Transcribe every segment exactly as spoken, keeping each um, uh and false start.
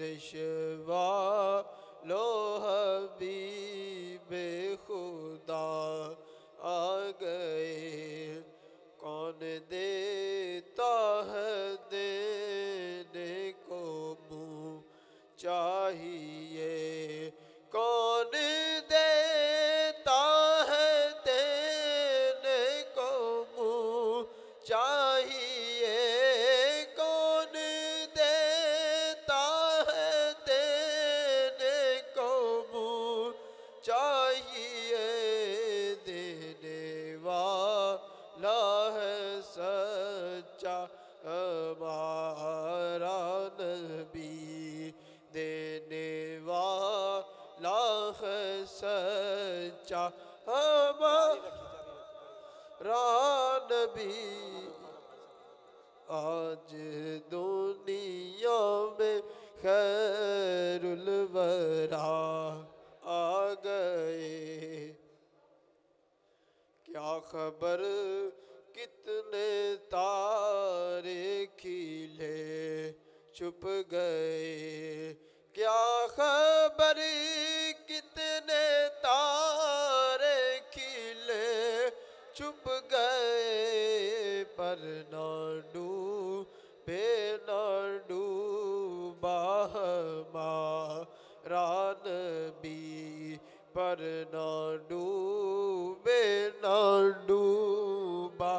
عرش والو حبیب خدا آ گئے، کون دیتا ہے دینے کو منہ چاہیے، کون دیتا ہے دینے کو منہ چاہیے، کون دیتا ہے دینے کو منہ چاہیے، دینے والا ہے سچا ہمارا نبی، دینے والا ہے سچا ہمارا نبی۔ آج دنیا میں خیر الورا آ گئے، کیا خبر کتنے تارے کھلے چھپ گئے، کیا خبر کتنے تارے کھلے چھپ گئے، پر نہ ڈوبے نہ ڈوبا ہمارا نبی، پر نہ ڈوبے نہ ڈوبا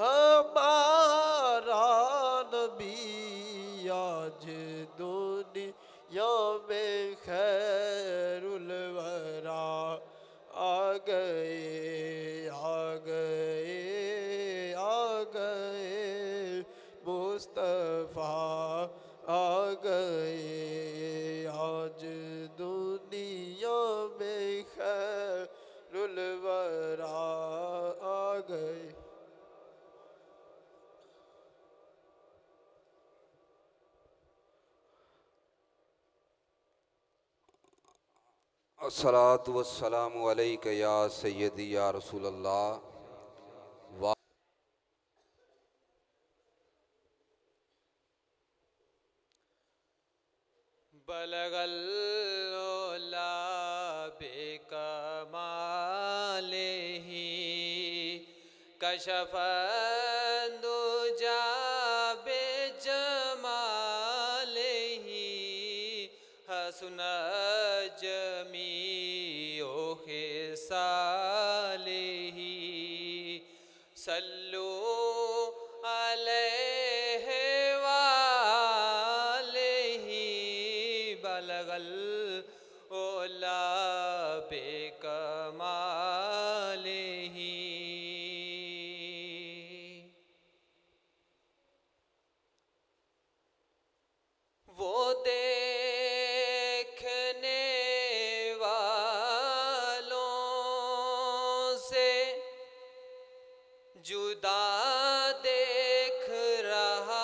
ہمارا نبی، آج دنیا میں خیر الورا آ گئے، آ گئے آ گئے مصطفیٰ آ گئے، آج دنیا میں خیر الورا آ گئے۔ الصلاة والسلام علیک یا سیدی یا رسول اللہ۔ بلغ العلا بکمالہ، کشف الدجیٰ بجمالہ، حسنت جمیع خصالہ، صلو علیہ بلغ العلا بکمالہ۔ وہ دیکھنے والوں سے جدا دیکھ رہا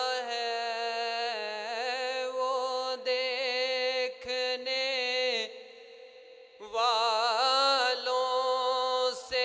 والوں سے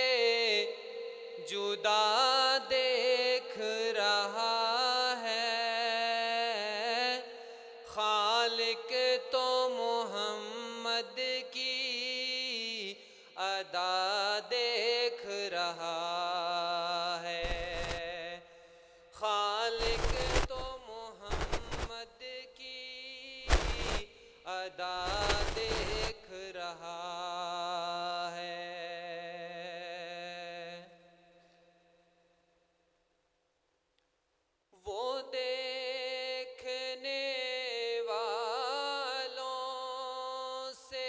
جدا دیکھ رہا ہے، خالق تو محمد کی ادا دیکھ رہا ہے، خالق تو محمد کی ادا دیکھ رہا ہے۔ وہ دیکھنے والوں سے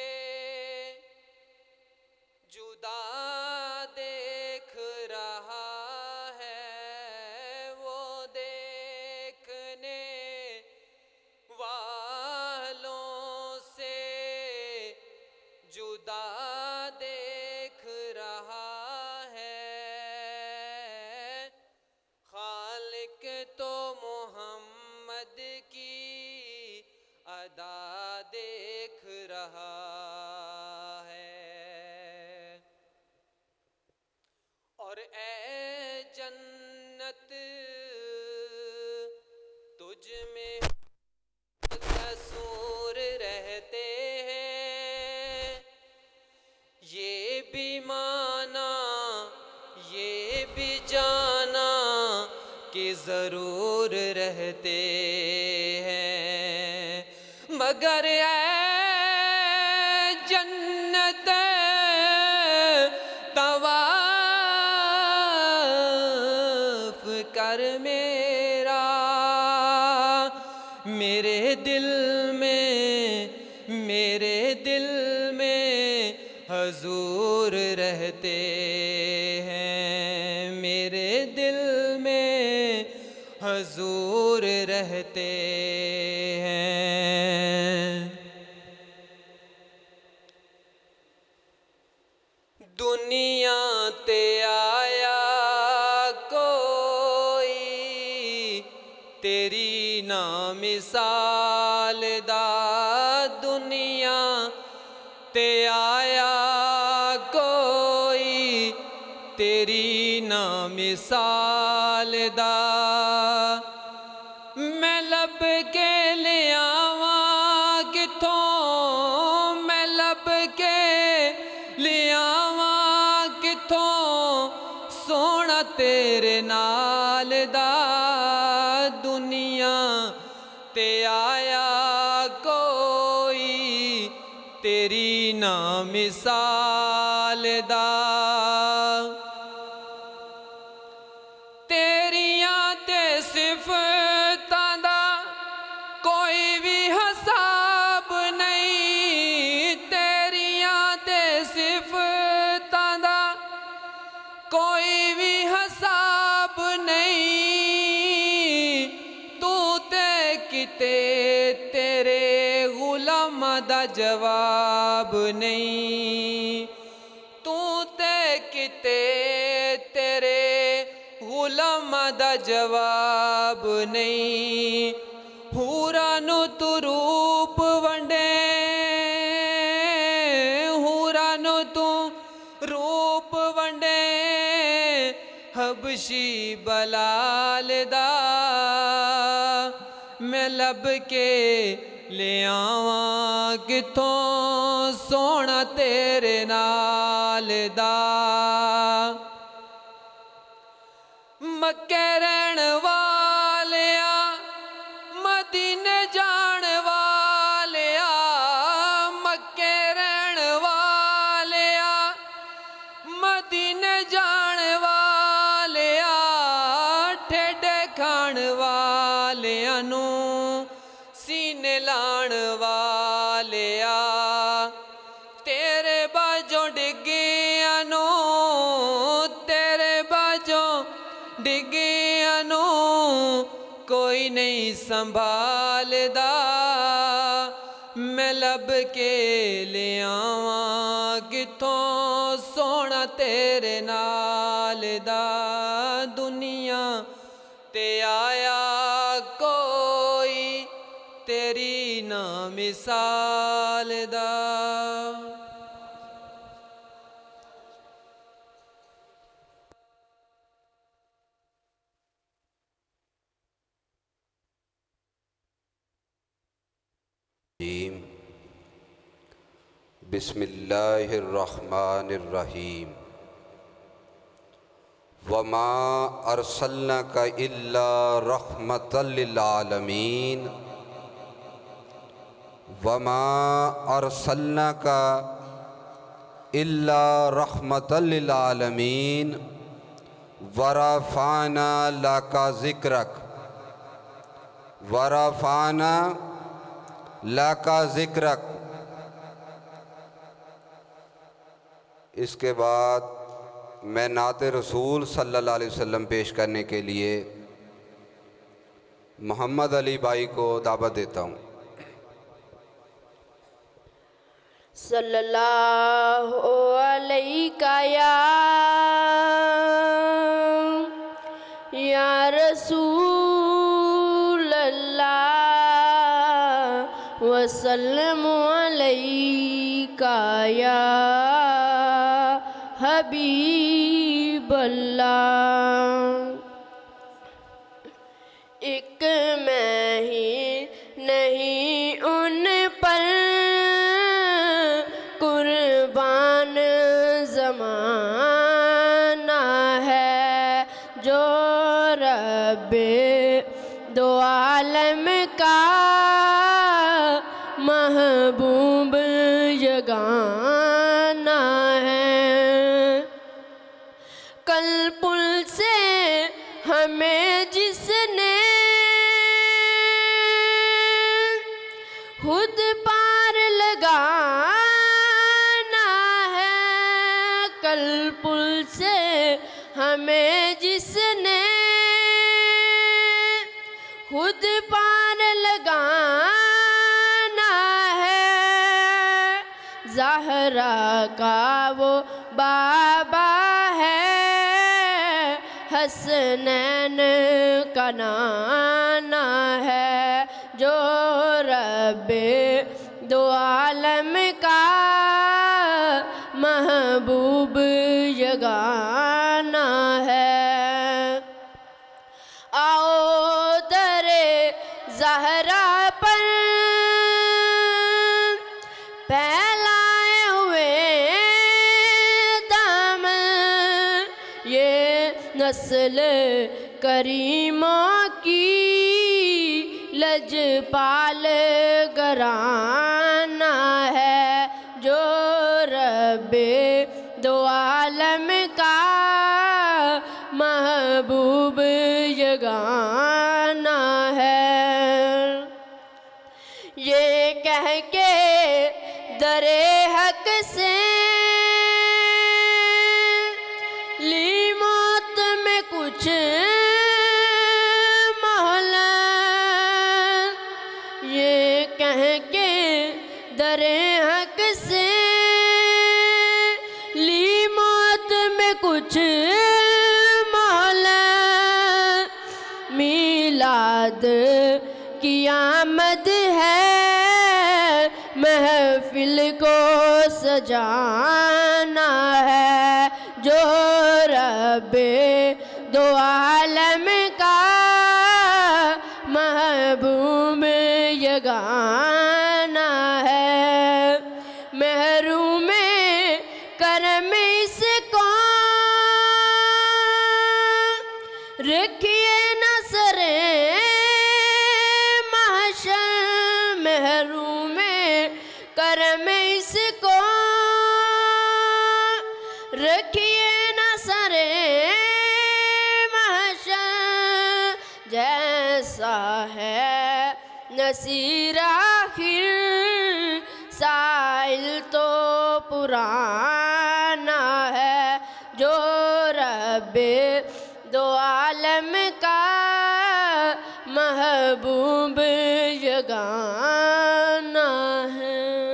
جدا دیکھ رہا ہے، وہ دیکھنے والوں سے جدا دیکھ رہا ہے، خالق تو کہ ضرور رہتے ہیں، مگر اے جنت طواف کر میرا، میرے دل میں میرے دل میں حضور رہتے ہیں، میرے دل میں حضور رہتے ہیں۔ دنیا تے آیا کوئی تیری نا مثال دا، دنیا تے آیا کوئی تیری نا مثال دا، میں لب کے لے آواں کتھوں، میں لب کے لے آواں کتھوں سونا تیرے نال دا، دنیا تے آیا کوئی تیری نا مثال دا، تیریاں تے صفتاں دا کوئی بھی حساب نہیں، تیریاں تے صفتاں دا کوئی بھی حساب نہیں، تو تے کتے تیرے غلام دا جواب نہیں، تو تے کتے تیرے غلام دا جواب نہیں، حوراں نو تو روپ ونڈے، حوراں نو تو روپ ونڈے حبشی بلال دا، میں لب کے لے آواں کتھوں سونا تیرے نال دا، مکے رہن والیا مدینے جان والیا، مکے رہن والیا مدینے جان والیا، ٹھیڈے کھان والیا نو سینے لان والیا، تیرے باجوں ڈگیاں نو تیرے باجوں ڈگیاں نو کوئی نہیں سنبھال دا، میں لب کے لے آواں کتھوں سونا تیرے نال دا، دنیا تے آیا کوئی تیری نا مثال دا۔ بسم اللہ الرحمن الرحیم، وما ارسلناک الا رحمتا للعالمین، وما ارسلناک الا رحمتا للعالمین، ورفعنا لک ذکرک، ورفعنا لک ذکرک۔ اس کے بعد میں نعت رسول صلی اللہ علیہ وسلم پیش کرنے کے لیے محمد علی بھائی کو دعوت دیتا ہوں۔ صلی اللہ علیہ یا یا رسول اللہ، وسلم علیہ یا حبیب اللہ۔ ایک میں ہی نہیں ان پر قربان زمانہ ہے، جو رب دو عالم کا محبوب یگانہ ہے۔ کل پل سے ہمیں جس نے خود پار لگانا ہے، کل پل سے ہمیں جس نے خود پار لگانا ہے، زہرا کا وہ بابا ہے، حسنین کا نانا ہے، جو رب دو عالم کا محبوب یگانہ ہے۔ آؤ در زہرا پر پھیلائے ہوئے دامن، یہ نسل کریموں کی لجپال گھرانہ ہے، جو رب دو عالم کا محبوب یگانہ ہے۔ یہ کہہ کے در حق سے لی موت میں کچھ مہلت، یہ کہہ کے در حق سے لی موت میں کچھ مہلت، میلاد کی آمد ہے، محفل کو سجانا ہے، جو رب دو عالم کا محبوب یگانہ ہے۔ محروم کرم اس کو رکھیے نظر محشر، محروم کرم اس کو رکھیے نظر محشر، جیسا ہے نصیر آخر سائل تو پرانا ہے، جو رب دو عالم کا محبوب یگانہ ہے۔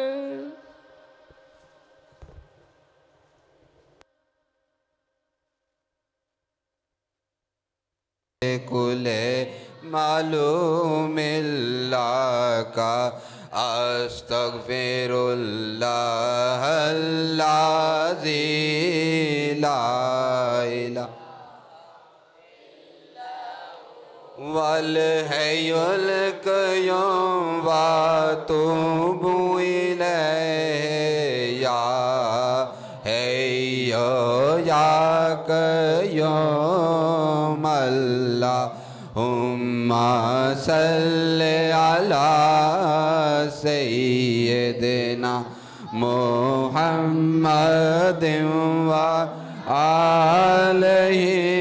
کل معلوم اللہ کا استغفر اللہ الذی لا الہ والحی القیوم واتوب الیہ یا حی یا قیوم اللہم صلی علی سیدنا محمد وآلہ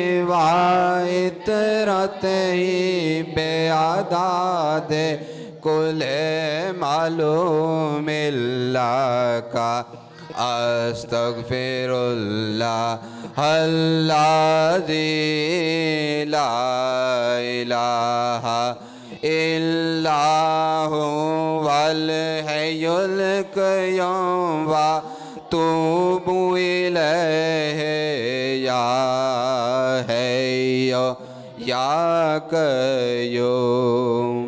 وعطرتہ بعداد کل معلوم اللہ کا استغفر اللہ الذی لا الہ الا هو الحی القیوم واتوب الیہ یا حی یا قیوم۔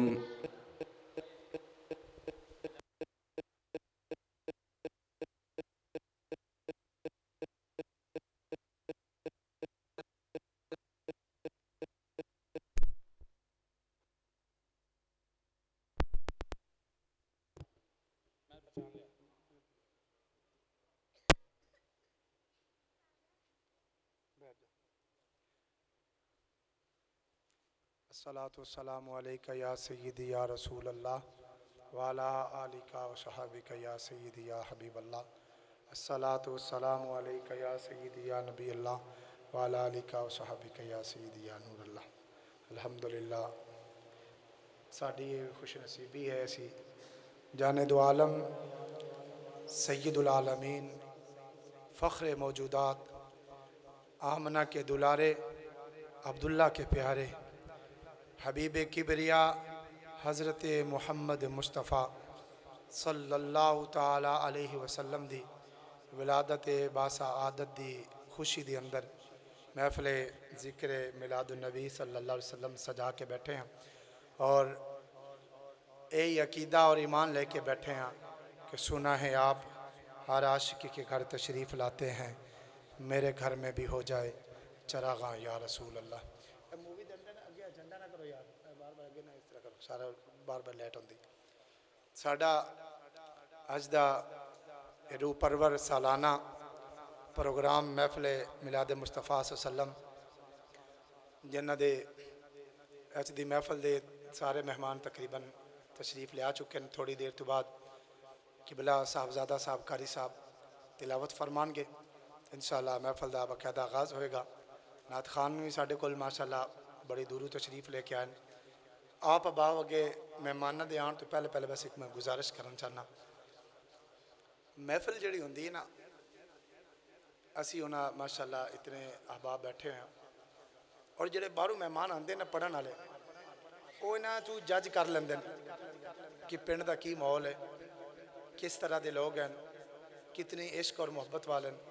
अस्सलातु वस्सलामु अलैका या सय्यदी या रसूल अल्लाह वाला आलिका व सहाबिका या सय्यदी या हबीब अल्लाह। अस्सलातु वस्सलामु अलैका या सय्यदी या नबी अल्लाह वाला आलिका व सहाबिका या सय्यदी या नूर अल्लाह। अल्हम्दुलिल्लाह, साड़ी खुश नसीबी है असी जाने दो आलम सय्यदुल आलमीन फ़ख्र मौजूदात आमना के दुलारे अब्दुल्ला के प्यारे हबीब किबरिया हज़रत मुहम्मद मुस्तफ़ा सल्लल्लाहु ताला अलैहि वसल्लम दी विलादत बासा आदत दी खुशी दी अंदर महफ़िल ज़िक्र मिलादुन्नबी सल्लल्लाहु अलैहि वसल्लम सजा के बैठे हैं और यही अकीदा और ईमान लेके बैठे हैं कि सुना है आप हर आशिकी के घर तशरीफ़ लाते हैं, मेरे घर में भी हो जाए चरागां या रसूल अल्लाह। मूवी दे अंदर अगे एजेंडा ना करो यार, बार बार अगे ना इस तरह करो, सारा बार बार लेट होंदी। साडा अज दा रूह परवर सालाना प्रोग्राम महफिल मिलाद मुस्तफ़ा सल्लम जिन्हां दे अज दी महफिल दे सारे मेहमान तकरीबन तशरीफ़ ले आ चुके हैं। थोड़ी देर तो बाद किबला साहबजादा साहब कारी साहब तिलावत फरमानगे, इंशाअल्लाह महफिल का बाकायदा आगाज़ होएगा। नात खान भी साढ़े कोल माशाअल्लाह बड़ी दूरों तशरीफ़ लेके आए। आप अबाव अगे मेहमानों के आने तो पहले पहले बस एक मैं गुजारिश करना चाहना, महफिल जी होंगी है ना, असी उन्हें माशाअल्लाह इतने अहबाब बैठे हैं और जोड़े बाहरों मेहमान आते हैं ना पढ़न वाले, वो इन्हों तू जज कर लेंगे कि पिंड का की माहौल है, किस तरह के लोग हैं, कितनी इश्क और मुहब्बत वाले हैं।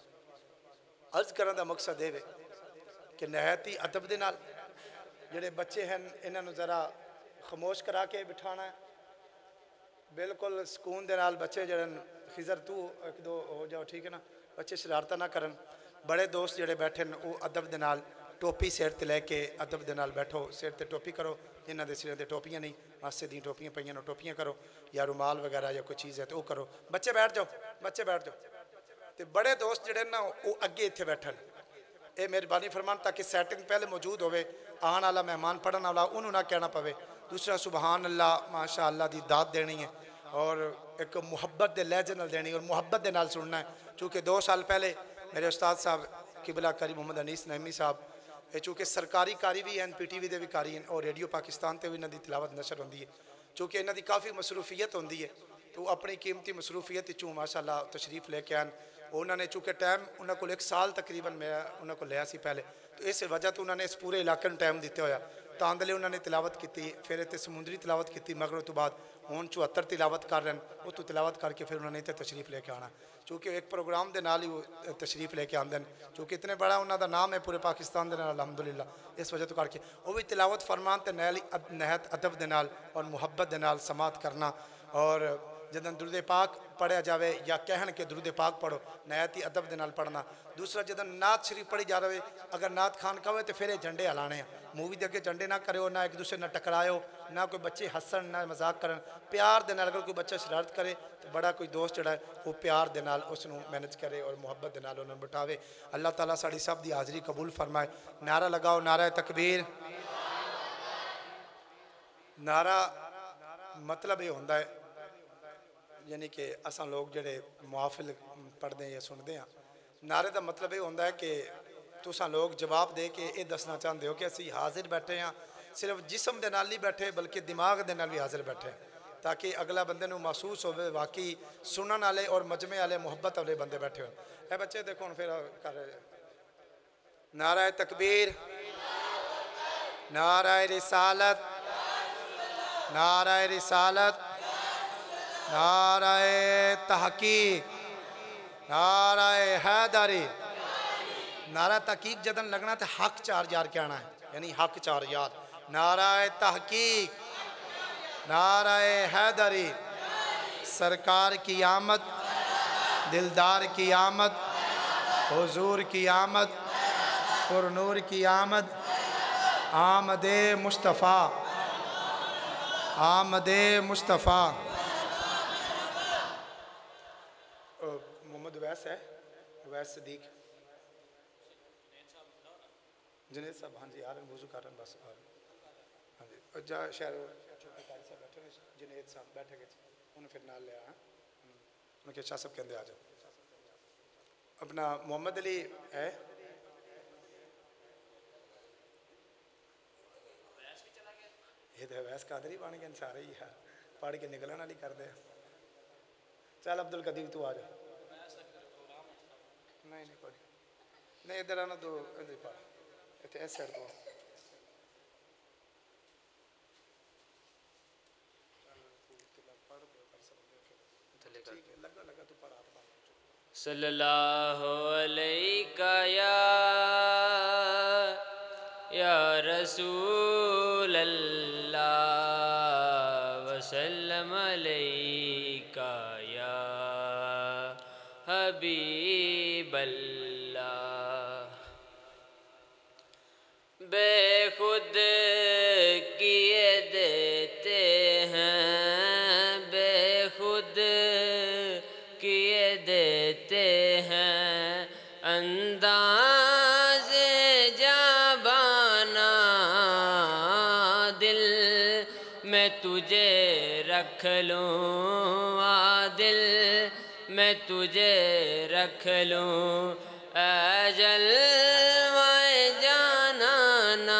अर्ज करने का मकसद ये कि नहायत ही अदब के नाल जिहड़े बच्चे हैं इन्हों ज़रा खामोश करा के बिठाना है, बिल्कुल सुकून के नाल। बच्चे जड़े खिजर तू एक दो हो जाओ, ठीक है ना, बच्चे शरारत ना करन। बड़े दोस्त जोड़े बैठे हैं वो अदब के नाल टोपी सिर ते लैके अदब के नाल बैठो, सिर ते टोपी करो, जिन्हों के सिर ते टोपियां नहीं मासे दी टोपियां पईयां टोपियां करो, या रुमाल वगैरह या कोई चीज़ है तो वो करो। बच्चे बैठ जाओ, बच्चे बैठ जाओ। तो बड़े दोस्त जोड़े ना वो अगे इत्थे बैठन, ये मेहरबानी फरमान ताकि सैटिंग पहले मौजूद होवे, आने वाला मेहमान पढ़न वाला उन्होंने ना कहना पवे। दूसरा सुबहान अल्लाह माशा अल्लाह की दात देनी है और एक मुहब्बत के लहजे नाल देनी और मुहब्बत के नाल सुनना है। चूँकि दो साल पहले मेरे उस्ताद साहब किबला कारी मोहम्मद अनीस नईमी साहब ये चूँकि सरकारी कारी भी हैं, पी टी वी के भी कारी हैं और रेडियो पाकिस्तान से भी इन्हों की तिलावत नशर होती है। चूँकि इन्हों की काफ़ी मसरूफियत होती है तो अपनी कीमती मसरूफियत चूँ माशाअल्लाह तशरीफ़ लेके आए। उन्होंने चूँकि टाइम उन्होंने को एक साल तकरीबन मेरा उन्होंने को लिया सी पहले, तो इस वजह तो उन्होंने इस पूरे इलाके में टाइम दिते होया। तांदले उन्होंने तिलावत की, फिर इतने समुद्री तिलावत की, मगरों तो बाद हूँ चौहत्तर तिलावत कर रहे हैं, वो तो तिलावत करके फिर उन्होंने इतने तशरीफ़ लेके आना। चूँकि एक प्रोग्राम के नाल ही वो तशरीफ़ लेके आते हैं, चूँकि इतने बड़ा उन्होंने नाम है पूरे पाकिस्तान के नाल अलहमदुलिल्लाह, इस वजह तो करके वो भी तिलावत फरमान तो नैल नहायत अदब के नाल और मुहब्बत के नाल समात करना। और जदों दुरूद पाक पढ़िया जाए या कहन के दुरूद पाक पढ़ो, नहायत ही अदब के नाल पढ़ना। दूसरा जदों नात शरीफ पढ़ी जा रहे अगर नात खान कहे तो फिर झंडे हलाने हैं, मूवी के अगे झंडे ना करो, ना एक दूसरे ना टकरायो, ना कोई बच्चे हसन ना मजाक करन, प्यार दे नाल। अगर कोई बच्चा शरारत करे तो बड़ा कोई दोस्त जड़ा वो प्यार दे नाल उसनू मैनेज करे और मुहब्बत दे नाल उन्हें बिठावे। अल्लाह ताला साड़ी सब की हाज़री कबूल फरमाए। नारा लगाओ, नारा तकबीर। नारा मतलब ये होंदा है यानी कि असां लोग जड़े मुआफिल पढ़ते हैं या सुनते हैं, नारे का मतलब ये होंदा है कि तुसां लोग जवाब दे के ये दसना चाहते हो कि असी हाजिर बैठे हैं, सिर्फ जिसम के नाल नहीं बैठे बल्कि दिमाग के नाल भी हाजिर बैठे हैं, ताकि अगला बंदे नूं महसूस होवे वाकई सुनन वाले और मजमे वाले मुहब्बत वाले बंदे बैठे हो। ए बच्चे देखो हुण फिर कर नारा तकबीर, नारा रिसालत, नारा रिसालत, नाराए तहकीक, नाराए हैदरी। नारा तहकीक जदन लगना तो हक चार यार कहना है, यानी हक चार यार। नाराए तहकीक, नाराए हैदरी, सरकार की आमद, दिलदार की आमद, हुजूर की आमद, पुरनूर की आमद, आमदे मुस्तफ़ा, आमदे मुस्तफ़ा। मोहम्मद वैस है, वैस सदीक, जुनेद साहब, हाँ जी आ रहे हैं, वजू कर रहे हैं बस। جا شہر چھوٹے قاری صاحب بیٹھے ہیں جنید صاحب بیٹھے گئے انہیں پھر نال لیا انہوں کہ شاہ صاحب کے اندر آ جاؤ اپنا محمد علی ہے یہ تو ویس قادری بان گئے سارے ہی ہے پڑھ کے نکلنا والی کر دے چل عبدالقدیر تو آ جا نہیں نہیں کوئی نہیں ادھر آنا تو ادھر پڑھ اتنے اس سائڈ تو صلی اللہ علیہ یا یا رسول اللہ وسلم علیہ یا حبیب اللہ بے خود کیے دیتے ہیں بے خود کیے دیتے ہیں انداز جابانا دل میں تجھے رکھ لوں دل میں تجھے رکھ لوں اے جلوہ جانانا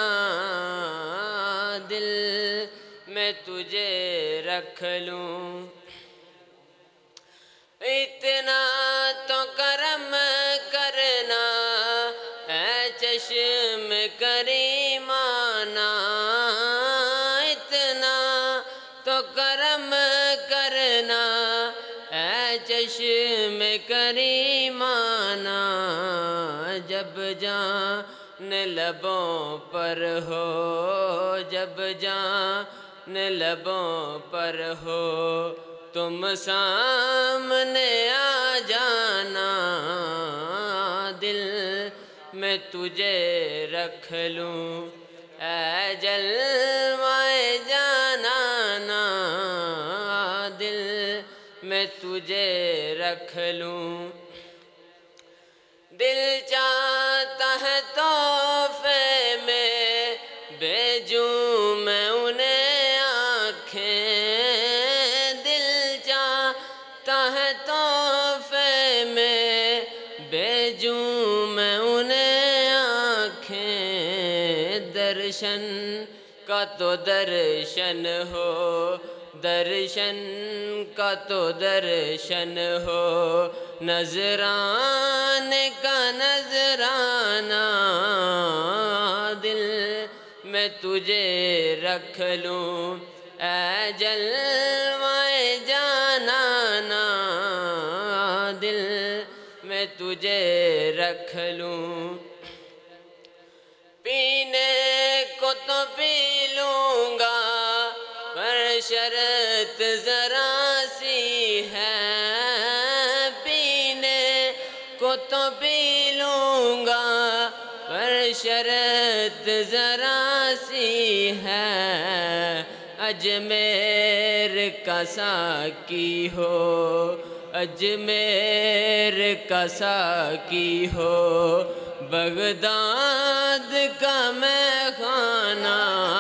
دل میں تجھے رکھ لوں اتنا تو کرم کرنا اے چشم کریمانہ اتنا تو کرم کرنا اے چشم کریمانہ جب جان لبوں پر ہو جب جان لبوں پر ہو تم سامنے آ جانا دل میں تجھے رکھ لوں اے جلوہ جانانا دل میں تجھے رکھ لوں دل چاہتا ہے تحفے میں بھیجوں میں انہیں آنکھیں تحفے میں بھیجوں میں انہیں آنکھیں درشن کا تو درشن ہو درشن کا تو درشن ہو نذرانے کا نذرانہ دل میں تجھے رکھ لوں اے جلوہ جانانا دل میں تجھے رکھ لوں پینے کو تو پی لوں گا پر شرط ذرا سی ہے پینے کو تو پی لوں گا پر شرط ذرا سی ہے اجمیر کا ساقی ہو اجمیر کا ساقی ہو بغداد کا میں خانہ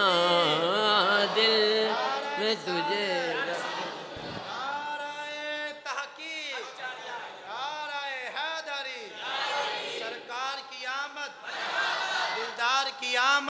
دل میں تجھے نعرہ تحقیق نعرہ حیدری سرکار کی آمد دلدار کی آمد